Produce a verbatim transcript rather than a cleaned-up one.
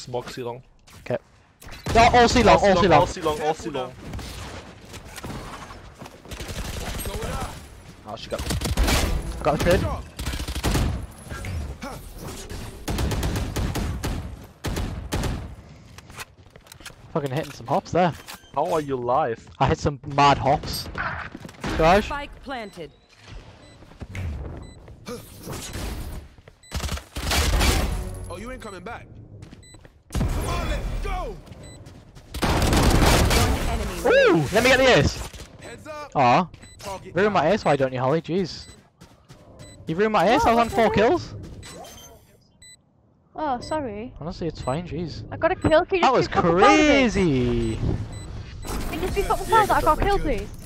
smoke C long. Okay. No, all C long, all C long. All C long, all C long. Oh, she got me. I got the trade. Fucking hitting some hops there. How are you live? I hit some mad hops. Gosh. Spike planted. Oh, you ain't coming back. Come on, let's go. One enemy Ooh, remaining. let me get the ace. Heads up. Aw, Target ruined my down. ace, why don't you, Holly? Jeez. You ruined my ace, I was on four kills. Oh, sorry. Honestly, it's fine, jeez. I got a kill. Can you That just was be fucking proud of me? crazy! Can you just be fucking proud that I got a kill, please?